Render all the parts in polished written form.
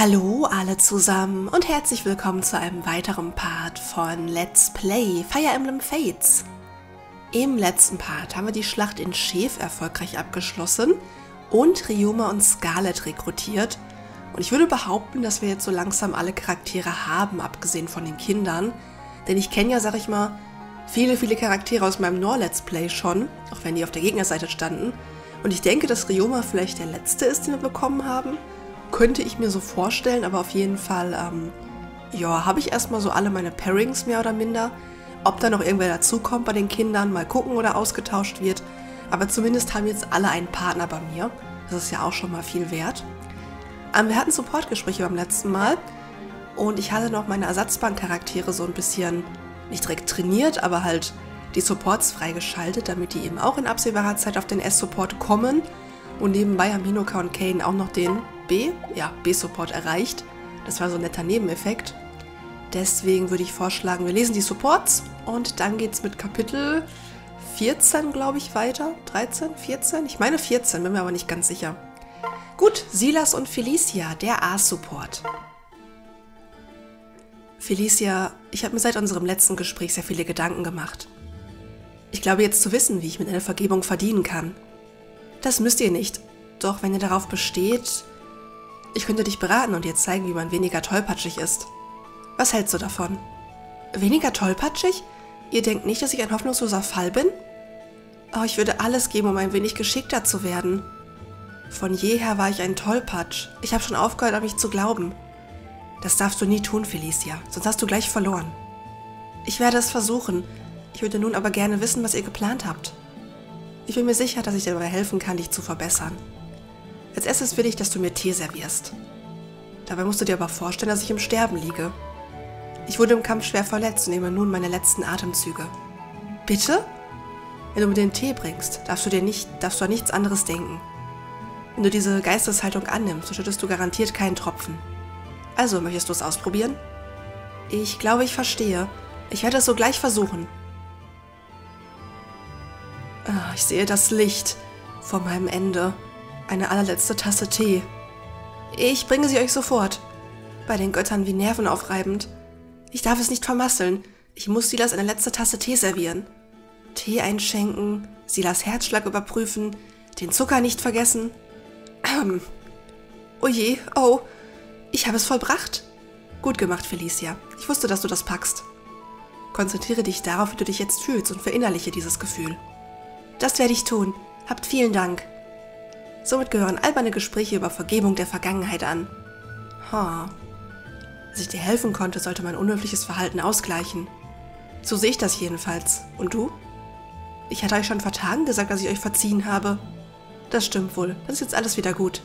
Hallo alle zusammen und herzlich willkommen zu einem weiteren Part von Let's Play Fire Emblem Fates. Im letzten Part haben wir die Schlacht in Sheev erfolgreich abgeschlossen und Ryoma und Scarlet rekrutiert. Und ich würde behaupten, dass wir jetzt so langsam alle Charaktere haben, abgesehen von den Kindern. Denn ich kenne ja, sag ich mal, viele Charaktere aus meinem Nor-Let's Play schon, auch wenn die auf der Gegnerseite standen. Und ich denke, dass Ryoma vielleicht der letzte ist, den wir bekommen haben. Könnte ich mir so vorstellen, aber auf jeden Fall, ja, habe ich erstmal so alle meine Pairings mehr oder minder. Ob da noch irgendwer dazukommt bei den Kindern, mal gucken oder ausgetauscht wird. Aber zumindest haben jetzt alle einen Partner bei mir. Das ist ja auch schon mal viel wert. Wir hatten Supportgespräche beim letzten Mal und ich hatte noch meine Ersatzbankcharaktere so ein bisschen, nicht direkt trainiert, aber halt die Supports freigeschaltet, damit die eben auch in absehbarer Zeit auf den S-Support kommen. Und nebenbei haben Hinoka und Kane auch noch den B-Support erreicht. Das war so ein netter Nebeneffekt. Deswegen würde ich vorschlagen, wir lesen die Supports und dann geht es mit Kapitel 14, glaube ich, weiter. 13, 14? Ich meine 14, bin mir aber nicht ganz sicher. Gut, Silas und Felicia, der A-Support. Felicia, ich habe mir seit unserem letzten Gespräch sehr viele Gedanken gemacht. Ich glaube jetzt zu wissen, wie ich mit einer Vergebung verdienen kann. Das müsst ihr nicht, doch wenn ihr darauf besteht, ich könnte dich beraten und dir zeigen, wie man weniger tollpatschig ist. Was hältst du davon? Weniger tollpatschig? Ihr denkt nicht, dass ich ein hoffnungsloser Fall bin? Oh, ich würde alles geben, um ein wenig geschickter zu werden. Von jeher war ich ein Tollpatsch. Ich habe schon aufgehört, an mich zu glauben. Das darfst du nie tun, Felicia, sonst hast du gleich verloren. Ich werde es versuchen. Ich würde nun aber gerne wissen, was ihr geplant habt. Ich bin mir sicher, dass ich dir dabei helfen kann, dich zu verbessern. Als erstes will ich, dass du mir Tee servierst. Dabei musst du dir aber vorstellen, dass ich im Sterben liege. Ich wurde im Kampf schwer verletzt und nehme nun meine letzten Atemzüge. Bitte? Wenn du mir den Tee bringst, darfst du an nichts anderes denken. Wenn du diese Geisteshaltung annimmst, so schüttest du garantiert keinen Tropfen. Also, möchtest du es ausprobieren? Ich glaube, ich verstehe. Ich werde es sogleich versuchen. Ich sehe das Licht vor meinem Ende. Eine allerletzte Tasse Tee. Ich bringe sie euch sofort. Bei den Göttern wie nervenaufreibend. Ich darf es nicht vermasseln. Ich muss Silas eine letzte Tasse Tee servieren. Tee einschenken, Silas Herzschlag überprüfen, den Zucker nicht vergessen. Oh je, oh, ich habe es vollbracht. Gut gemacht, Felicia. Ich wusste, dass du das packst. Konzentriere dich darauf, wie du dich jetzt fühlst und verinnerliche dieses Gefühl. Das werde ich tun. Habt vielen Dank. Somit gehören alberne Gespräche über Vergebung der Vergangenheit an. Dass ich dir helfen konnte, sollte mein unhöfliches Verhalten ausgleichen. So sehe ich das jedenfalls. Und du? Ich hatte euch schon vor Tagen gesagt, dass ich euch verziehen habe. Das stimmt wohl. Das ist jetzt alles wieder gut.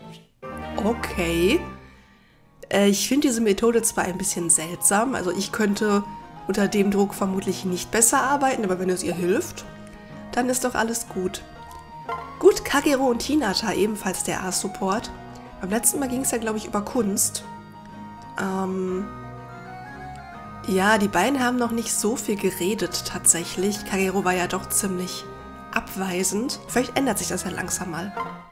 Okay. Ich finde diese Methode zwar ein bisschen seltsam. Also ich könnte unter dem Druck vermutlich nicht besser arbeiten, aber wenn es ihr hilft, dann ist doch alles gut. Gut, Kagero und Hinata, ebenfalls der A-Support. Beim letzten Mal ging es ja, glaube ich, über Kunst. Ja, die beiden haben noch nicht so viel geredet, tatsächlich. Kagero war ja doch ziemlich abweisend. Vielleicht ändert sich das ja langsam mal.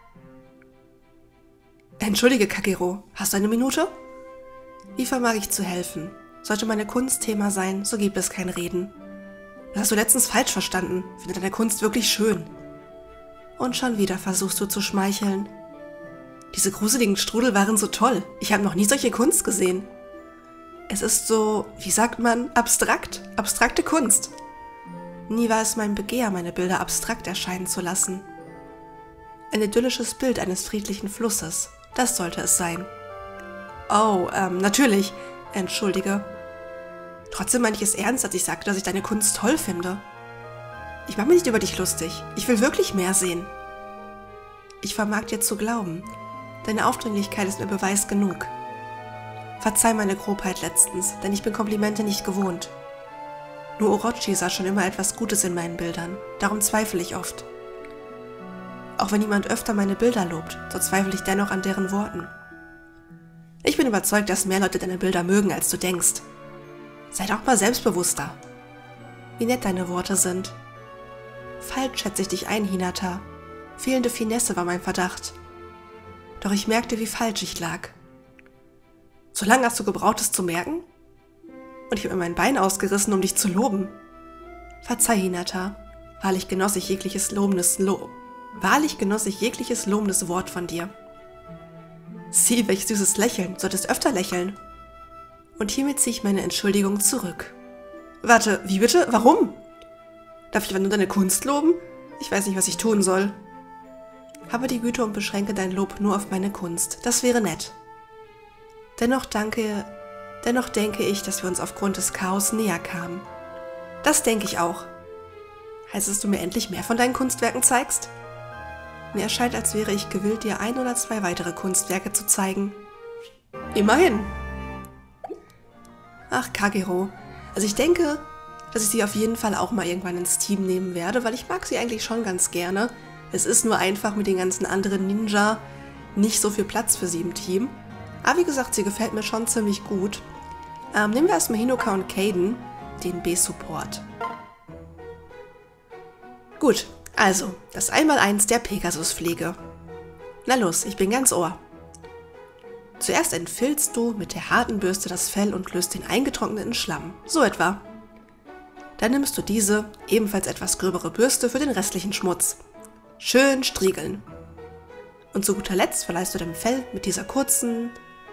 Entschuldige, Kagero, hast du eine Minute? Wie vermag ich zu helfen? Sollte meine Kunst Thema sein, so gibt es kein Reden. Das hast du letztens falsch verstanden. Ich finde deine Kunst wirklich schön. Und schon wieder versuchst du zu schmeicheln. Diese gruseligen Strudel waren so toll. Ich habe noch nie solche Kunst gesehen. Es ist so, wie sagt man, abstrakt. Abstrakte Kunst. Nie war es mein Begehr, meine Bilder abstrakt erscheinen zu lassen. Ein idyllisches Bild eines friedlichen Flusses. Das sollte es sein. Oh, natürlich. Entschuldige. Trotzdem meine ich es ernst, als ich sagte, dass ich deine Kunst toll finde. Ich mache mich nicht über dich lustig. Ich will wirklich mehr sehen. Ich vermag dir zu glauben. Deine Aufdringlichkeit ist mir Beweis genug. Verzeih meine Grobheit letztens, denn ich bin Komplimente nicht gewohnt. Nur Orochi sah schon immer etwas Gutes in meinen Bildern. Darum zweifle ich oft. Auch wenn jemand öfter meine Bilder lobt, so zweifle ich dennoch an deren Worten. Ich bin überzeugt, dass mehr Leute deine Bilder mögen, als du denkst. Sei doch mal selbstbewusster. Wie nett deine Worte sind. Falsch schätze ich dich ein, Hinata. Fehlende Finesse war mein Verdacht. Doch ich merkte, wie falsch ich lag. So lange hast du gebraucht, es zu merken? Und ich habe mir mein Bein ausgerissen, um dich zu loben. Verzeih, Hinata. Wahrlich genoss ich jegliches lobendes Wort von dir. Sieh, welch süßes Lächeln. Du solltest öfter lächeln. Und hiermit ziehe ich meine Entschuldigung zurück. Warte, wie bitte? Warum? Darf ich aber nur deine Kunst loben? Ich weiß nicht, was ich tun soll. Habe die Güte und beschränke dein Lob nur auf meine Kunst. Das wäre nett. Dennoch denke ich, dass wir uns aufgrund des Chaos näher kamen. Das denke ich auch. Heißt es, dass du mir endlich mehr von deinen Kunstwerken zeigst? Mir erscheint, als wäre ich gewillt, dir 1 oder 2 weitere Kunstwerke zu zeigen. Immerhin. Ach, Kagero. Also ich denke, dass ich sie auf jeden Fall auch mal irgendwann ins Team nehmen werde, weil ich mag sie eigentlich schon ganz gerne. Es ist nur einfach mit den ganzen anderen Ninja nicht so viel Platz für sie im Team. Aber wie gesagt, sie gefällt mir schon ziemlich gut. Nehmen wir erstmal Hinoka und Kaden, den B-Support. Gut, also, das 1x1 der Pegasus-Pflege. Na los, ich bin ganz Ohr. Zuerst entfilzt du mit der harten Bürste das Fell und löst den eingetrockneten Schlamm, so etwa. Dann nimmst du diese, ebenfalls etwas gröbere Bürste für den restlichen Schmutz. Schön striegeln. Und zu guter Letzt verleihst du dem Fell mit diesen kurzen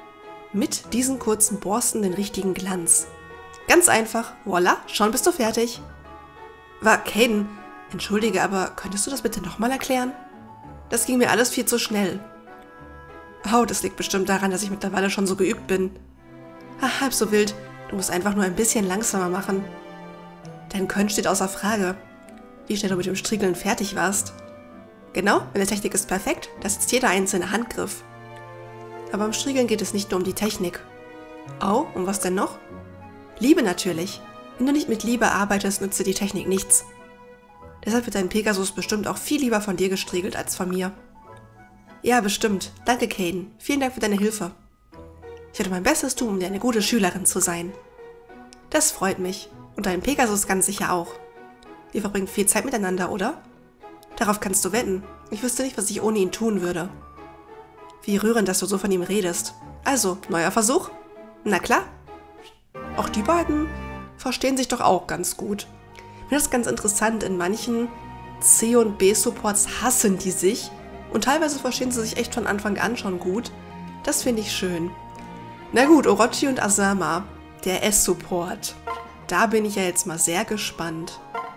Borsten den richtigen Glanz. Ganz einfach, voila, schon bist du fertig. Kaden, entschuldige, aber könntest du das bitte nochmal erklären? Das ging mir alles viel zu schnell. Oh, das liegt bestimmt daran, dass ich mittlerweile schon so geübt bin. Ach, halb so wild, du musst einfach nur ein bisschen langsamer machen. Dein Können steht außer Frage. Wie schnell du mit dem Striegeln fertig warst. Genau, meine Technik ist perfekt, das ist jeder einzelne Handgriff. Aber beim Striegeln geht es nicht nur um die Technik. Oh, und was denn noch? Liebe natürlich. Wenn du nicht mit Liebe arbeitest, nützt dir die Technik nichts. Deshalb wird dein Pegasus bestimmt auch viel lieber von dir gestriegelt als von mir. Ja, bestimmt. Danke, Kaden. Vielen Dank für deine Hilfe. Ich werde mein Bestes tun, um dir eine gute Schülerin zu sein. Das freut mich. Und dein Pegasus ganz sicher auch. Wir verbringen viel Zeit miteinander, oder? Darauf kannst du wetten. Ich wüsste nicht, was ich ohne ihn tun würde. Wie rührend, dass du so von ihm redest. Also, neuer Versuch? Na klar. Auch die beiden verstehen sich doch auch ganz gut. Ich finde das ganz interessant. In manchen C- und B-Supports hassen die sich. Und teilweise verstehen sie sich echt von Anfang an schon gut. Das finde ich schön. Na gut, Orochi und Asama, der S-Support. Da bin ich ja jetzt mal sehr gespannt.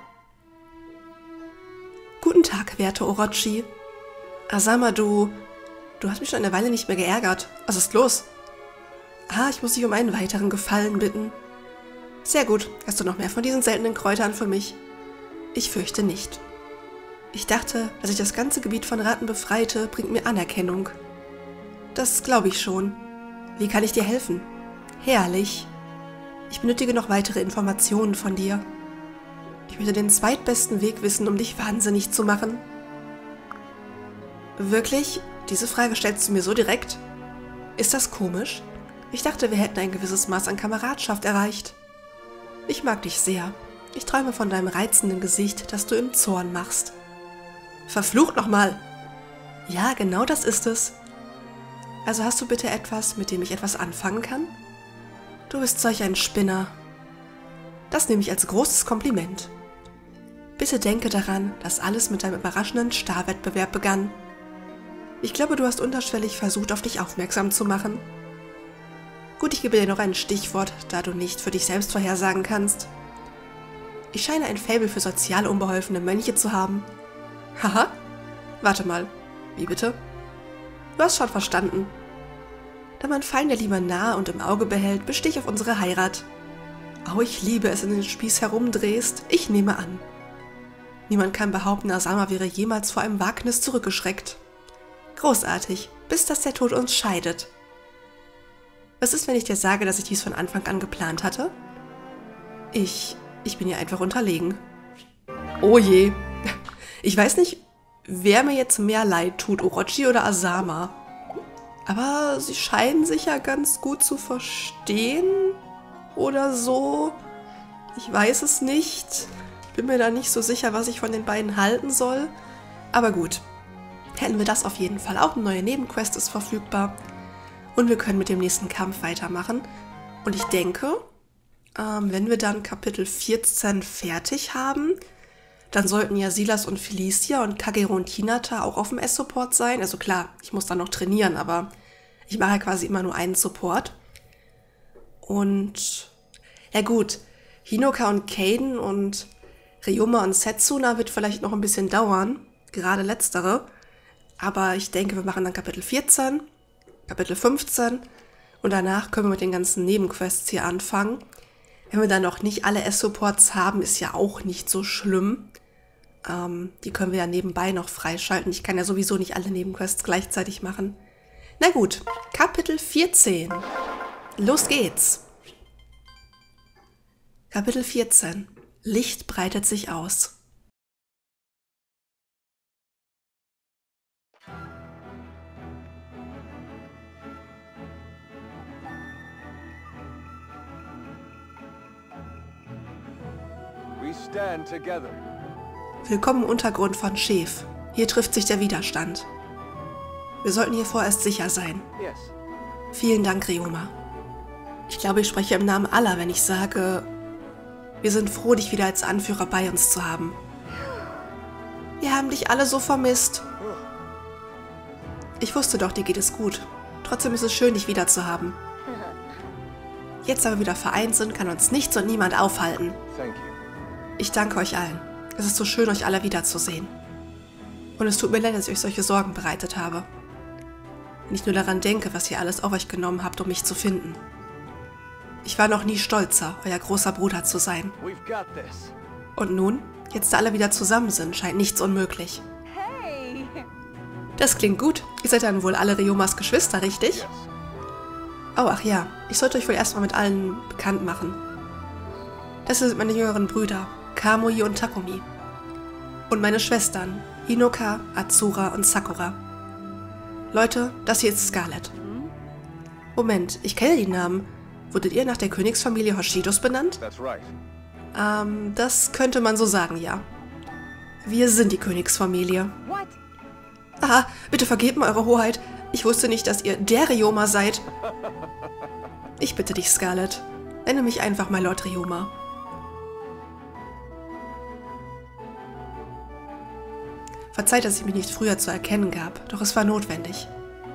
Guten Tag, werte Orochi. Asama, du hast mich schon eine Weile nicht mehr geärgert. Was ist los? Ich muss dich um einen weiteren Gefallen bitten. Sehr gut. Hast du noch mehr von diesen seltenen Kräutern für mich? Ich fürchte nicht. Ich dachte, dass ich das ganze Gebiet von Ratten befreite, bringt mir Anerkennung. Das glaube ich schon. Wie kann ich dir helfen? Herrlich. Ich benötige noch weitere Informationen von dir. Ich möchte den zweitbesten Weg wissen, um dich wahnsinnig zu machen. Wirklich? Diese Frage stellst du mir so direkt? Ist das komisch? Ich dachte, wir hätten ein gewisses Maß an Kameradschaft erreicht. Ich mag dich sehr. Ich träume von deinem reizenden Gesicht, das du im Zorn machst. Verflucht nochmal! Ja, genau das ist es. Also hast du bitte etwas, mit dem ich etwas anfangen kann? Du bist solch ein Spinner. Das nehme ich als großes Kompliment. Bitte denke daran, dass alles mit deinem überraschenden Starrwettbewerb begann. Ich glaube, du hast unterschwellig versucht, auf dich aufmerksam zu machen. Gut, ich gebe dir noch ein Stichwort, da du nicht für dich selbst vorhersagen kannst. Ich scheine ein Faible für sozial unbeholfene Mönche zu haben. Haha, warte mal, wie bitte? Du hast schon verstanden. Da mein Feind dir lieber nahe und im Auge behält, bestehe ich auf unsere Heirat. Oh, ich liebe es, in den Spieß herumdrehst. Ich nehme an. Niemand kann behaupten, Asama wäre jemals vor einem Wagnis zurückgeschreckt. Großartig, bis dass der Tod uns scheidet. Was ist, wenn ich dir sage, dass ich dies von Anfang an geplant hatte? Ich bin ihr einfach unterlegen. Oh je. Ich weiß nicht, wer mir jetzt mehr leid tut, Orochi oder Asama. Aber sie scheinen sich ja ganz gut zu verstehen. Oder so. Ich weiß es nicht. Ich bin mir da nicht so sicher, was ich von den beiden halten soll. Aber gut. Hätten wir das auf jeden Fall. Auch eine neue Nebenquest ist verfügbar. Und wir können mit dem nächsten Kampf weitermachen. Und ich denke, wenn wir dann Kapitel 14 fertig haben, dann sollten ja Silas und Felicia und Kagero und Hinata auch auf dem S-Support sein. Also klar, ich muss dann noch trainieren, aber ich mache ja quasi immer nur einen Support. Und ja gut, Hinoka und Kaden und Ryoma und Setsuna wird vielleicht noch ein bisschen dauern, gerade letztere. Aber ich denke, wir machen dann Kapitel 14, Kapitel 15 und danach können wir mit den ganzen Nebenquests hier anfangen. Wenn wir dann noch nicht alle S-Supports haben, ist ja auch nicht so schlimm. Die können wir ja nebenbei noch freischalten. Ich kann ja sowieso nicht alle Nebenquests gleichzeitig machen. Na gut, Kapitel 14. Los geht's. Kapitel 14. Licht breitet sich aus. We stand together. Willkommen im Untergrund von Sheev. Hier trifft sich der Widerstand. Wir sollten hier vorerst sicher sein. Yes. Vielen Dank, Ryoma. Ich glaube, ich spreche im Namen aller, wenn ich sage, wir sind froh, dich wieder als Anführer bei uns zu haben. Wir haben dich alle so vermisst. Ich wusste doch, dir geht es gut. Trotzdem ist es schön, dich wieder zu haben. Jetzt, da wir wieder vereint sind, kann uns nichts und niemand aufhalten. Thank you. Ich danke euch allen. Es ist so schön, euch alle wiederzusehen. Und es tut mir leid, dass ich euch solche Sorgen bereitet habe. Wenn ich nur daran denke, was ihr alles auf euch genommen habt, um mich zu finden. Ich war noch nie stolzer, euer großer Bruder zu sein. We've got this. Und nun, jetzt da alle wieder zusammen sind, scheint nichts unmöglich. Hey! Das klingt gut. Ihr seid dann wohl alle Ryomas Geschwister, richtig? Yes. Oh, ach ja. Ich sollte euch wohl erstmal mit allen bekannt machen. Das sind meine jüngeren Brüder, Kamui und Takumi. Und meine Schwestern, Hinoka, Atsura und Sakura. Leute, das hier ist Scarlet. Moment, ich kenne die Namen. Wurdet ihr nach der Königsfamilie Hoshidos benannt? That's right. Das könnte man so sagen, ja. Wir sind die Königsfamilie. What? Aha, bitte vergebt mir, Eure Hoheit. Ich wusste nicht, dass ihr der Ryoma seid. Ich bitte dich, Scarlet. Nenne mich einfach mal Lord Ryoma. Verzeiht, dass ich mich nicht früher zu erkennen gab, doch es war notwendig.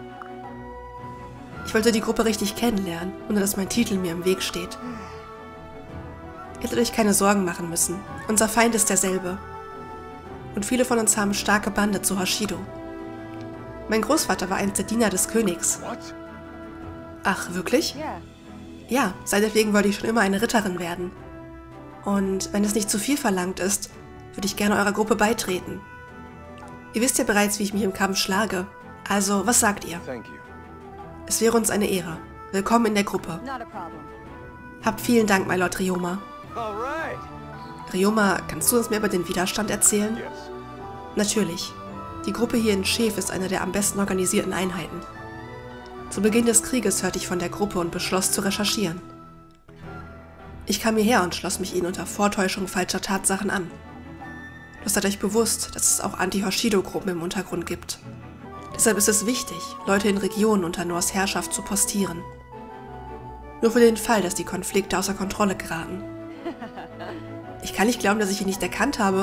Ich wollte die Gruppe richtig kennenlernen, ohne dass mein Titel mir im Weg steht. Ihr hättet euch keine Sorgen machen müssen. Unser Feind ist derselbe. Und viele von uns haben starke Bande zu Hoshido. Mein Großvater war einst der Diener des Königs. What? Ach, wirklich? Yeah. Ja, seinetwegen wollte ich schon immer eine Ritterin werden. Und wenn es nicht zu viel verlangt ist, würde ich gerne eurer Gruppe beitreten. Ihr wisst ja bereits, wie ich mich im Kampf schlage. Also, was sagt ihr? Thank you. Es wäre uns eine Ehre. Willkommen in der Gruppe. Not a problem. Habt vielen Dank, my Lord Ryoma. All right. Ryoma, kannst du uns mehr über den Widerstand erzählen? Yes. Natürlich. Die Gruppe hier in Sheev ist eine der am besten organisierten Einheiten. Zu Beginn des Krieges hörte ich von der Gruppe und beschloss zu recherchieren. Ich kam hierher und schloss mich ihnen unter Vortäuschung falscher Tatsachen an. Doch seid euch bewusst, dass es auch Anti-Hoshido-Gruppen im Untergrund gibt. Deshalb ist es wichtig, Leute in Regionen unter Noors Herrschaft zu postieren. Nur für den Fall, dass die Konflikte außer Kontrolle geraten. Ich kann nicht glauben, dass ich ihn nicht erkannt habe.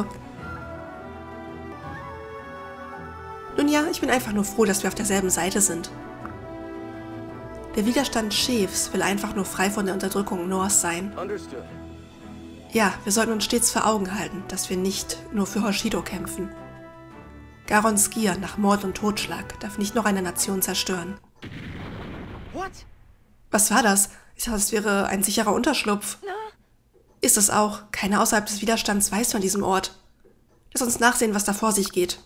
Nun ja, ich bin einfach nur froh, dass wir auf derselben Seite sind. Der Widerstand Sheevs will einfach nur frei von der Unterdrückung Noors sein. Understood. Ja, wir sollten uns stets vor Augen halten, dass wir nicht nur für Hoshido kämpfen. Garons Gier nach Mord und Totschlag darf nicht noch eine Nation zerstören. What? Was war das? Ich dachte, es wäre ein sicherer Unterschlupf. Ist es auch. Keiner außerhalb des Widerstands weiß von diesem Ort. Lass uns nachsehen, was da vor sich geht.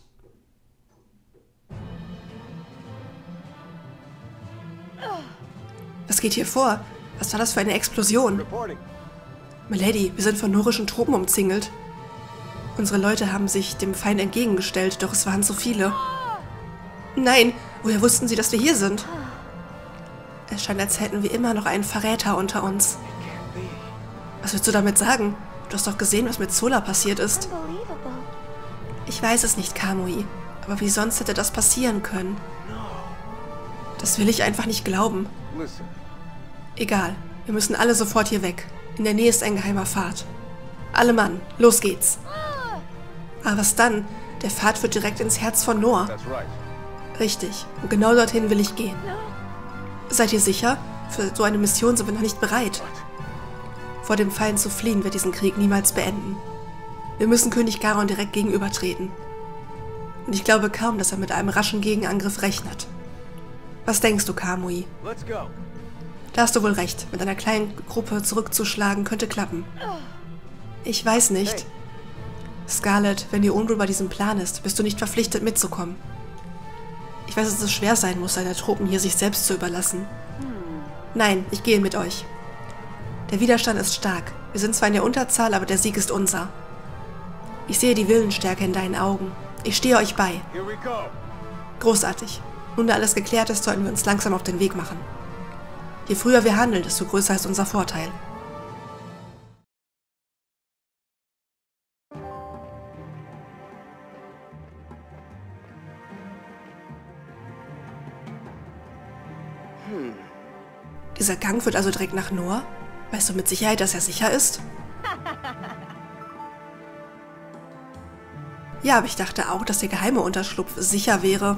Was geht hier vor? Was war das für eine Explosion? Reporting. Milady, wir sind von norischen Truppen umzingelt. Unsere Leute haben sich dem Feind entgegengestellt, doch es waren so viele. Nein, woher wussten sie, dass wir hier sind? Es scheint, als hätten wir immer noch einen Verräter unter uns. Can't be. Was willst du damit sagen? Du hast doch gesehen, was mit Zola passiert ist. Unbelievable. Ich weiß es nicht, Kamui. Aber wie sonst hätte das passieren können? Das will ich einfach nicht glauben. Listen. Egal, wir müssen alle sofort hier weg. In der Nähe ist ein geheimer Pfad. Alle Mann, los geht's. Aber was dann? Der Pfad führt direkt ins Herz von Noah. That's right. Richtig, und genau dorthin will ich gehen. Seid ihr sicher? Für so eine Mission sind wir noch nicht bereit. Vor dem Feind zu fliehen wird diesen Krieg niemals beenden. Wir müssen König Garon direkt gegenübertreten. Und ich glaube kaum, dass er mit einem raschen Gegenangriff rechnet. Was denkst du, Kamui? Let's go. Da hast du wohl recht. Mit einer kleinen Gruppe zurückzuschlagen könnte klappen. Ich weiß nicht. Scarlet, wenn dir unwohl bei diesem Plan ist, bist du nicht verpflichtet mitzukommen. Ich weiß, dass es schwer sein muss, seine Truppen hier sich selbst zu überlassen. Nein, ich gehe mit euch. Der Widerstand ist stark. Wir sind zwar in der Unterzahl, aber der Sieg ist unser. Ich sehe die Willensstärke in deinen Augen. Ich stehe euch bei. Here we go. Großartig. Nun, da alles geklärt ist, sollten wir uns langsam auf den Weg machen. Je früher wir handeln, desto größer ist unser Vorteil. Dieser Gang führt also direkt nach Noah? Weißt du mit Sicherheit, dass er sicher ist? Ja, aber ich dachte auch, dass der geheime Unterschlupf sicher wäre.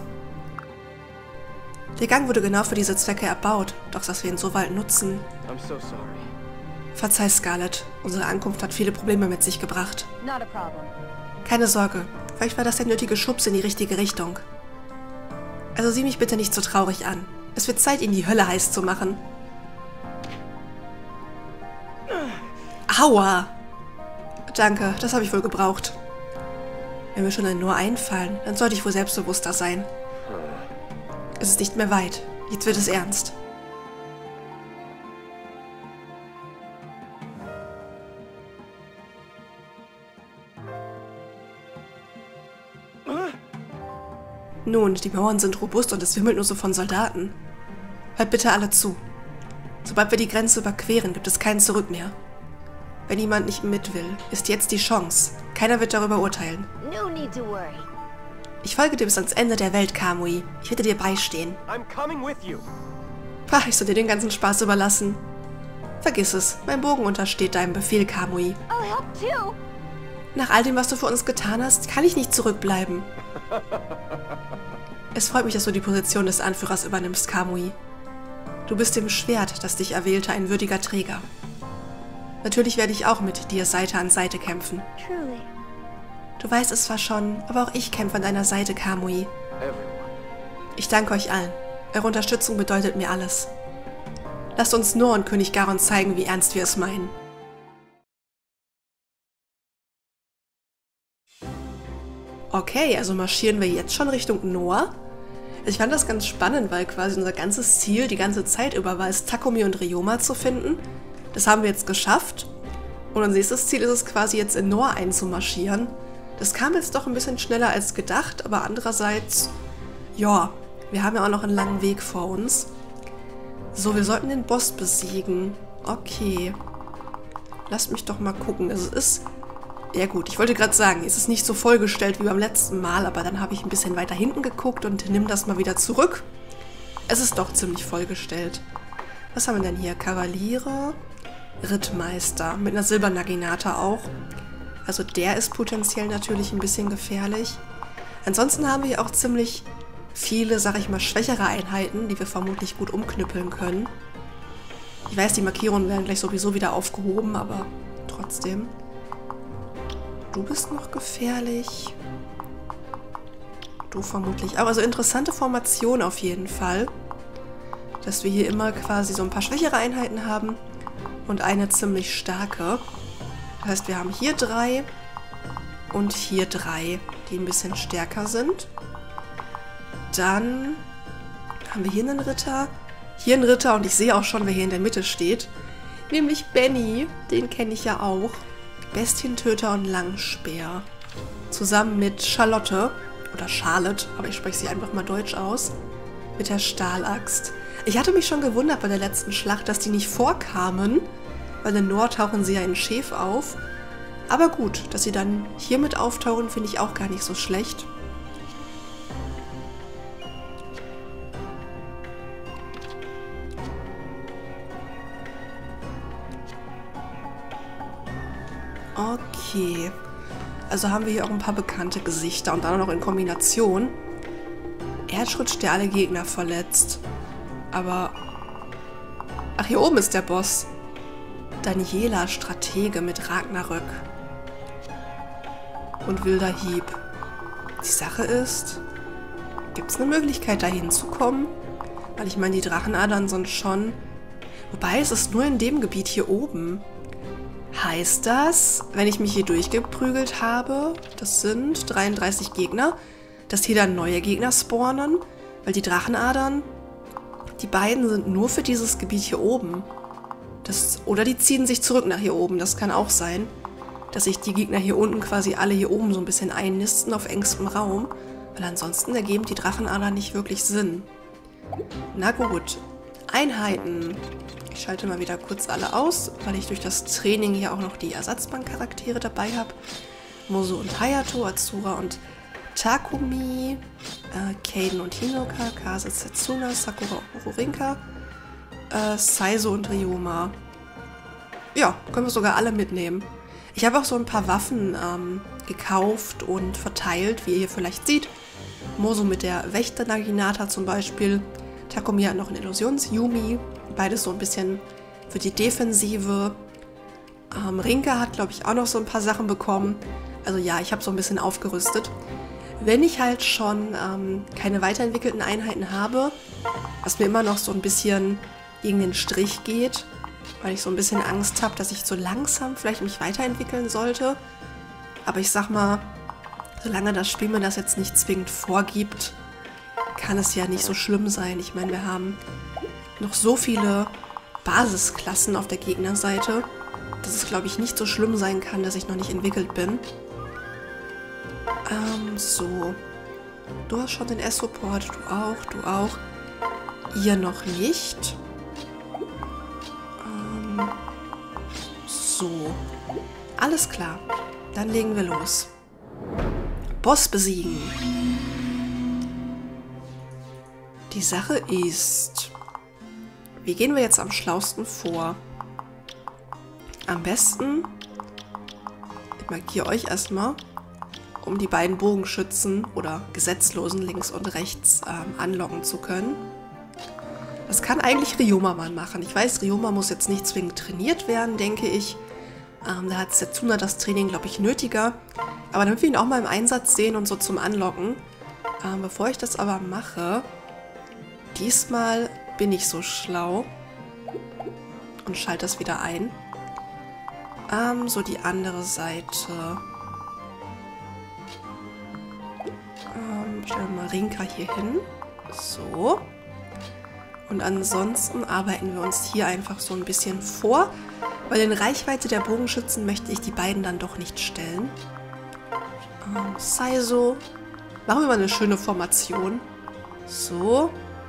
Der Gang wurde genau für diese Zwecke erbaut, doch dass wir ihn so bald nutzen... I'm so sorry. Verzeih, Scarlet. Unsere Ankunft hat viele Probleme mit sich gebracht. Not a problem. Keine Sorge, vielleicht war das der nötige Schubs in die richtige Richtung. Also sieh mich bitte nicht so traurig an. Es wird Zeit, ihn die Hölle heiß zu machen. Aua! Danke, das habe ich wohl gebraucht. Wenn mir schon ein Noah einfallen, dann sollte ich wohl selbstbewusster sein. Es ist nicht mehr weit. Jetzt wird es ernst. Nun, die Mauern sind robust und es wimmelt nur so von Soldaten. Hört bitte alle zu. Sobald wir die Grenze überqueren, gibt es kein Zurück mehr. Wenn jemand nicht mit will, ist jetzt die Chance. Keiner wird darüber urteilen. No need to worry. Ich folge dir bis ans Ende der Welt, Kamui. Ich werde dir beistehen. I'm coming with you. Pah, ich soll dir den ganzen Spaß überlassen. Vergiss es, mein Bogen untersteht deinem Befehl, Kamui. I'll help too. Nach all dem, was du für uns getan hast, kann ich nicht zurückbleiben. Es freut mich, dass du die Position des Anführers übernimmst, Kamui. Du bist dem Schwert, das dich erwählte, ein würdiger Träger. Natürlich werde ich auch mit dir Seite an Seite kämpfen. Truly. Du weißt es zwar schon, aber auch ich kämpfe an deiner Seite, Kamui. Everyone. Ich danke euch allen. Eure Unterstützung bedeutet mir alles. Lasst uns Noah und König Garon zeigen, wie ernst wir es meinen. Okay, also marschieren wir jetzt schon Richtung Noah. Ich fand das ganz spannend, weil quasi unser ganzes Ziel die ganze Zeit über war es, Takumi und Ryoma zu finden. Das haben wir jetzt geschafft. Und unser nächstes Ziel ist es quasi jetzt in Noah einzumarschieren. Das kam jetzt doch ein bisschen schneller als gedacht, aber andererseits, ja, wir haben ja auch noch einen langen Weg vor uns. So, wir sollten den Boss besiegen. Okay. Lasst mich doch mal gucken. Es ist... Ja gut, ich wollte gerade sagen, es ist nicht so vollgestellt wie beim letzten Mal, aber dann habe ich ein bisschen weiter hinten geguckt und nimm das mal wieder zurück. Es ist doch ziemlich vollgestellt. Was haben wir denn hier? Kavaliere, Rittmeister mit einer Silbernaginata auch. Also der ist potenziell natürlich ein bisschen gefährlich. Ansonsten haben wir hier auch ziemlich viele, sag ich mal, schwächere Einheiten, die wir vermutlich gut umknüppeln können. Ich weiß, die Markierungen werden gleich sowieso wieder aufgehoben, aber trotzdem... Du bist noch gefährlich. Du vermutlich auch. Also interessante Formation auf jeden Fall. Dass wir hier immer quasi so ein paar schwächere Einheiten haben und eine ziemlich starke. Das heißt, wir haben hier 3 und hier 3, die ein bisschen stärker sind. Dann haben wir hier einen Ritter. Hier einen Ritter und ich sehe auch schon, wer hier in der Mitte steht. Nämlich Benny. Den kenne ich ja auch. Bestientöter und Langspeer. Zusammen mit Charlotte, oder Charlotte, aber ich spreche sie einfach mal deutsch aus, mit der Stahlaxt. Ich hatte mich schon gewundert bei der letzten Schlacht, dass die nicht vorkamen, weil in Noah tauchen sie ja in Schäf auf. Aber gut, dass sie dann hier mit auftauchen, finde ich auch gar nicht so schlecht. Okay. Also haben wir hier auch ein paar bekannte Gesichter und dann auch noch in Kombination. Erdschutz, der alle Gegner verletzt. Aber... Ach, hier oben ist der Boss. Daniela, Stratege mit Ragnarök. Und wilder Hieb. Die Sache ist... Gibt es eine Möglichkeit, da hinzukommen? Weil ich meine, die Drachenadern sind schon... Wobei, es ist nur in dem Gebiet hier oben. Heißt das, wenn ich mich hier durchgeprügelt habe, das sind 33 Gegner, dass hier dann neue Gegner spawnen? Weil die Drachenadern, die beiden sind nur für dieses Gebiet hier oben. Oder die ziehen sich zurück nach hier oben, das kann auch sein. Dass sich die Gegner hier unten quasi alle hier oben so ein bisschen einnisten auf engstem Raum. Weil ansonsten ergeben die Drachenadern nicht wirklich Sinn. Na gut. Einheiten. Ich schalte mal wieder kurz alle aus, weil ich durch das Training hier auch noch die Ersatzbankcharaktere dabei habe. Mozo und Hayato, Azura und Takumi, Kaden und Hinoka, Kase, Setsuna, Sakura und Ururinka, Saizo und Ryoma. Ja, können wir sogar alle mitnehmen. Ich habe auch so ein paar Waffen gekauft und verteilt, wie ihr hier vielleicht seht. Mozo mit der Wächter-Naginata zum Beispiel. Takumi hat noch einen Illusions-Yumi. Beides so ein bisschen für die Defensive. Rinka hat, glaube ich, auch noch so ein paar Sachen bekommen. Also ja, ich habe so ein bisschen aufgerüstet. Wenn ich halt schon keine weiterentwickelten Einheiten habe, was mir immer noch so ein bisschen gegen den Strich geht, weil ich so ein bisschen Angst habe, dass ich so langsam vielleicht mich weiterentwickeln sollte. Aber ich sag mal, solange das Spiel mir das jetzt nicht zwingend vorgibt, kann es ja nicht so schlimm sein. Ich meine, wir haben noch so viele Basisklassen auf der Gegnerseite, dass es, glaube ich, nicht so schlimm sein kann, dass ich noch nicht entwickelt bin. So. Du hast schon den S-Support, du auch. Ihr noch nicht. So. Alles klar. Dann legen wir los. Boss besiegen. Die Sache ist, wie gehen wir jetzt am schlausten vor? Am besten, ich markiere euch erstmal, um die beiden Bogenschützen oder Gesetzlosen links und rechts anlocken zu können. Das kann eigentlich Ryoma mal machen. Ich weiß, Ryoma muss jetzt nicht zwingend trainiert werden, denke ich. Da hat Setsuna das Training, glaube ich, nötiger. Aber damit wir ihn auch mal im Einsatz sehen und so zum Anlocken. Bevor ich das aber mache, diesmal bin ich so schlau und schalte das wieder ein. So die andere Seite. Stellen wir mal Rinka hier hin. So. Und ansonsten arbeiten wir uns hier einfach so ein bisschen vor, weil in Reichweite der Bogenschützen möchte ich die beiden dann doch nicht stellen. Saizo. Machen wir mal eine schöne Formation. So.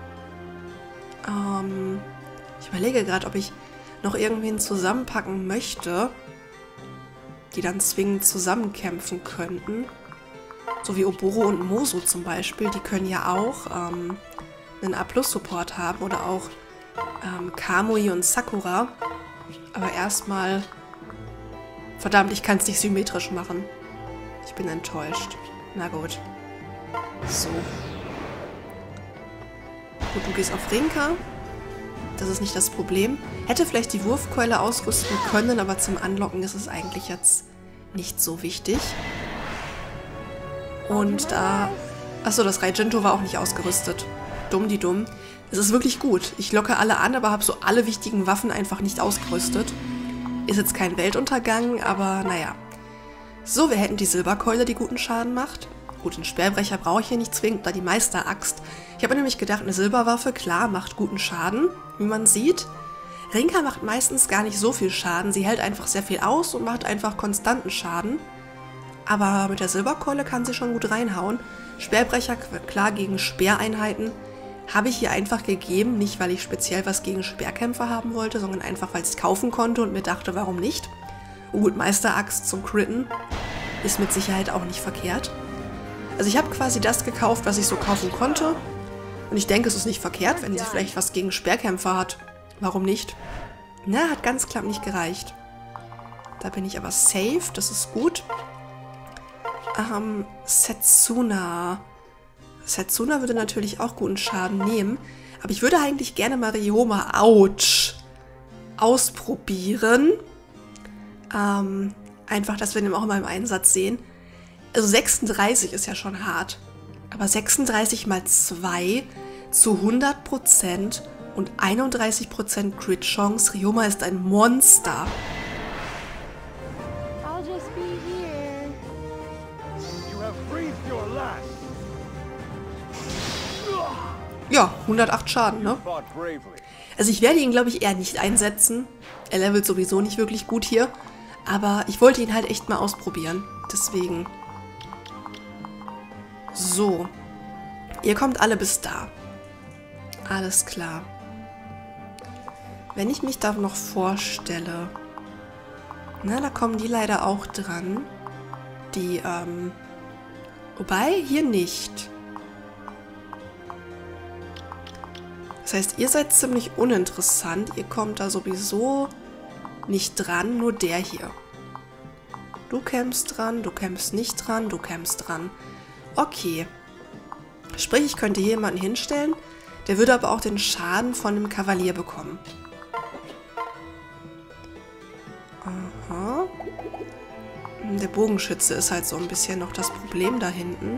Ich überlege gerade, ob ich noch irgendwen zusammenpacken möchte, die dann zwingend zusammenkämpfen könnten. So wie Oboro und Mozo zum Beispiel, die können ja auch einen A+-Support haben oder auch Kamui und Sakura. Aber erstmal, verdammt, ich kann es nicht symmetrisch machen. Ich bin enttäuscht. Na gut. So. Gut, du gehst auf Rinka. Das ist nicht das Problem. Hätte vielleicht die Wurfkeule ausrüsten können, aber zum Anlocken ist es eigentlich jetzt nicht so wichtig. Und da... Achso, das Raijinto war auch nicht ausgerüstet. Dumm die dumm. Es ist wirklich gut. Ich locke alle an, aber habe so alle wichtigen Waffen einfach nicht ausgerüstet. Ist jetzt kein Weltuntergang, aber naja. So, wir hätten die Silberkeule, die guten Schaden macht. Gut, den Speerbrecher brauche ich hier nicht zwingend, da die Meisteraxt. Ich habe nämlich gedacht, eine Silberwaffe, klar, macht guten Schaden, wie man sieht. Rinka macht meistens gar nicht so viel Schaden. Sie hält einfach sehr viel aus und macht einfach konstanten Schaden. Aber mit der Silberkeule kann sie schon gut reinhauen. Speerbrecher, klar, gegen Speereinheiten habe ich hier einfach gegeben. Nicht, weil ich speziell was gegen Speerkämpfer haben wollte, sondern einfach, weil ich es kaufen konnte und mir dachte, warum nicht? Und gut, Meisteraxt zum Critten ist mit Sicherheit auch nicht verkehrt. Also ich habe quasi das gekauft, was ich so kaufen konnte. Und ich denke, es ist nicht verkehrt, wenn sie vielleicht was gegen Speerkämpfer hat. Warum nicht? Na, hat ganz knapp nicht gereicht. Da bin ich aber safe, das ist gut. Setsuna. Setsuna würde natürlich auch guten Schaden nehmen. Aber ich würde eigentlich gerne mal Ryoma, ouch, ausprobieren. Einfach, dass wir den auch mal im Einsatz sehen. Also 36 ist ja schon hart. Aber 36 mal 2 zu 100% und 31% Crit-Chance. Ryoma ist ein Monster. I'll just be here. You have breathed your last. Ja, 108 Schaden, ne? Fought bravely. Also ich werde ihn, glaube ich, eher nicht einsetzen. Er levelt sowieso nicht wirklich gut hier. Aber ich wollte ihn halt echt mal ausprobieren. Deswegen. So. Ihr kommt alle bis da. Alles klar. Wenn ich mich da noch vorstelle. Na, da kommen die leider auch dran. Die, wobei, hier nicht. Das heißt, ihr seid ziemlich uninteressant. Ihr kommt da sowieso nicht dran, nur der hier. Du kämst dran, du kämst nicht dran, du kämst dran. Okay. Sprich, ich könnte hier jemanden hinstellen, der würde aber auch den Schaden von dem Kavalier bekommen. Aha. Der Bogenschütze ist halt so ein bisschen noch das Problem da hinten.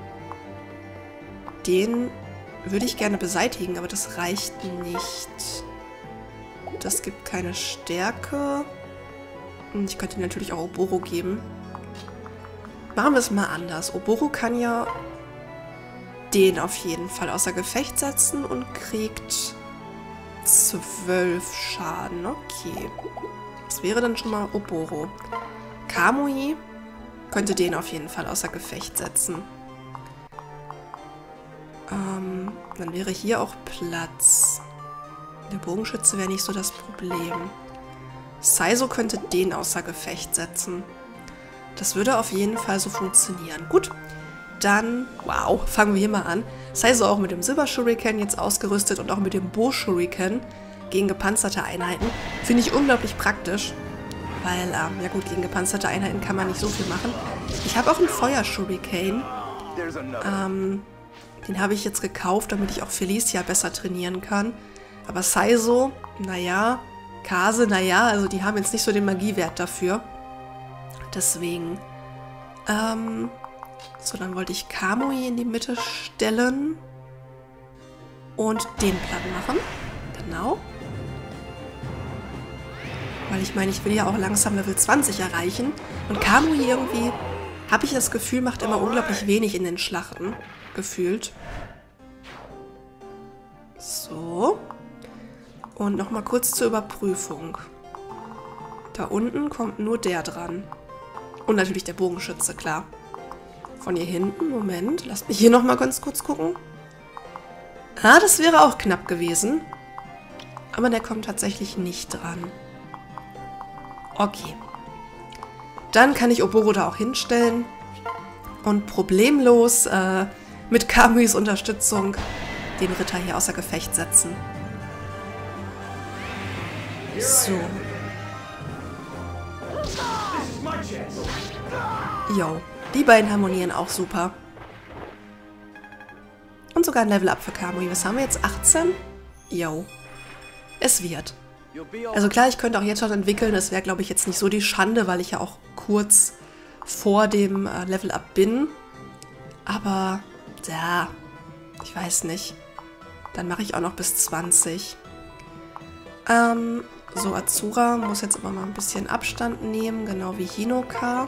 Den würde ich gerne beseitigen, aber das reicht nicht. Das gibt keine Stärke. Und ich könnte natürlich auch Oboro geben. Machen wir es mal anders. Oboro kann ja den auf jeden Fall außer Gefecht setzen und kriegt 12 Schaden. Okay. Das wäre dann schon mal Oboro. Kamui könnte den auf jeden Fall außer Gefecht setzen. Dann wäre hier auch Platz. Der Bogenschütze wäre nicht so das Problem. Saizo könnte den außer Gefecht setzen. Das würde auf jeden Fall so funktionieren. Gut, dann, wow, fangen wir hier mal an. Saizo auch mit dem Silber-Shuriken jetzt ausgerüstet und auch mit dem Bo-Shuriken gegen gepanzerte Einheiten. Finde ich unglaublich praktisch, weil, ja gut, gegen gepanzerte Einheiten kann man nicht so viel machen. Ich habe auch einen Feuer-Shuriken. There's another. Den habe ich jetzt gekauft, damit ich auch Felicia besser trainieren kann. Aber Saizo, naja, Kase, naja, also die haben jetzt nicht so den Magiewert dafür. Deswegen. So, dann wollte ich Kamui in die Mitte stellen. Und den platt machen. Genau. Weil ich meine, ich will ja auch langsam Level 20 erreichen. Und Kamui irgendwie, habe ich das Gefühl, macht immer unglaublich wenig in den Schlachten. Gefühlt. So. Und nochmal kurz zur Überprüfung. Da unten kommt nur der dran. Und natürlich der Bogenschütze, klar. Von hier hinten, Moment, lasst mich hier nochmal ganz kurz gucken. Ah, das wäre auch knapp gewesen. Aber der kommt tatsächlich nicht dran. Okay. Dann kann ich Oboro da auch hinstellen. Und problemlos, mit Kamuis Unterstützung den Ritter hier außer Gefecht setzen. So. Jo, die beiden harmonieren auch super. Und sogar ein Level-Up für Kamui. Was haben wir jetzt? 18? Jo. Es wird. Also klar, ich könnte auch jetzt schon entwickeln. Das wäre, glaube ich, jetzt nicht so die Schande, weil ich ja auch kurz vor dem Level-Up bin. Aber, ja, ich weiß nicht. Dann mache ich auch noch bis 20. So, Azura muss jetzt aber mal ein bisschen Abstand nehmen, genau wie Hinoka.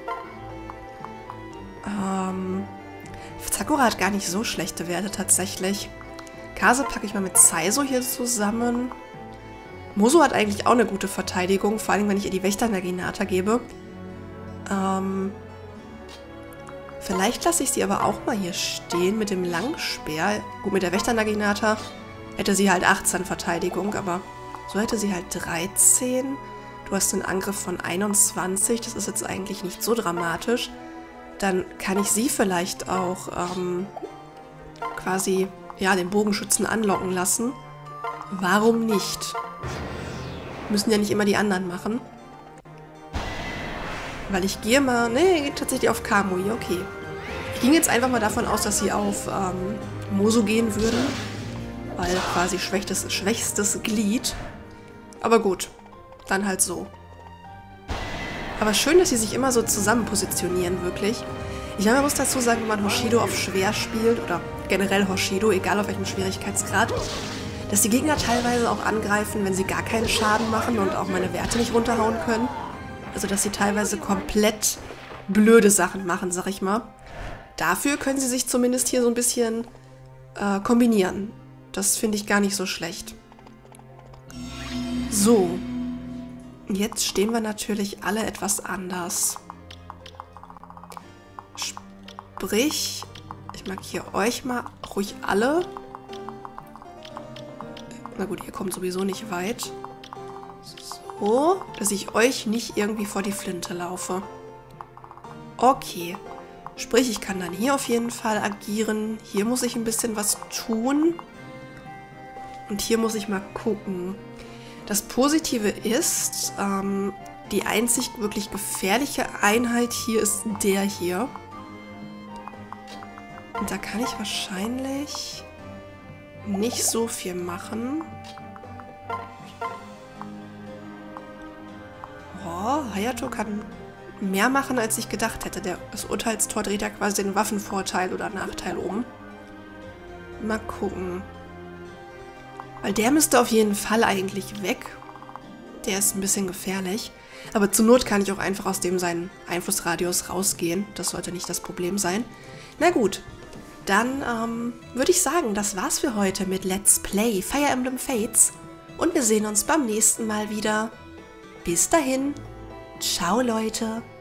Sakura hat gar nicht so schlechte Werte tatsächlich. Kase packe ich mal mit Saizo hier zusammen. Moso hat eigentlich auch eine gute Verteidigung, vor allem wenn ich ihr die Wächter-Naginata gebe. Vielleicht lasse ich sie aber auch mal hier stehen mit dem Langspeer. Gut, mit der Wächter-Naginata hätte sie halt 18 Verteidigung, aber so hätte sie halt 13. Du hast einen Angriff von 21, das ist jetzt eigentlich nicht so dramatisch. Dann kann ich sie vielleicht auch quasi, ja, den Bogenschützen anlocken lassen. Warum nicht? Müssen ja nicht immer die anderen machen. Weil ich gehe mal... Nee, geht tatsächlich auf Kamui, okay. Ich ging jetzt einfach mal davon aus, dass sie auf Moso gehen würden. Weil quasi schwächstes Glied. Aber gut, dann halt so. Aber schön, dass sie sich immer so zusammen positionieren, wirklich. Ich meine, man muss dazu sagen, wenn man Hoshido auf schwer spielt, oder generell Hoshido, egal auf welchem Schwierigkeitsgrad, dass die Gegner teilweise auch angreifen, wenn sie gar keinen Schaden machen und auch meine Werte nicht runterhauen können. Also, dass sie teilweise komplett blöde Sachen machen, sag ich mal. Dafür können sie sich zumindest hier so ein bisschen kombinieren. Das finde ich gar nicht so schlecht. So. Jetzt stehen wir natürlich alle etwas anders. Sprich, ich markiere euch mal ruhig alle. Na gut, ihr kommt sowieso nicht weit. So, dass ich euch nicht irgendwie vor die Flinte laufe. Okay. Sprich, ich kann dann hier auf jeden Fall agieren. Hier muss ich ein bisschen was tun. Und hier muss ich mal gucken. Das Positive ist, die einzig wirklich gefährliche Einheit hier ist der hier. Und da kann ich wahrscheinlich nicht so viel machen. Oh, Hayato kann mehr machen, als ich gedacht hätte. Das Urteilstor dreht ja quasi den Waffenvorteil oder Nachteil um. Mal gucken. Weil der müsste auf jeden Fall eigentlich weg. Der ist ein bisschen gefährlich. Aber zur Not kann ich auch einfach aus dem seinen Einflussradius rausgehen. Das sollte nicht das Problem sein. Na gut. Dann würde ich sagen, das war's für heute mit Let's Play Fire Emblem Fates. Und wir sehen uns beim nächsten Mal wieder. Bis dahin. Ciao, Leute.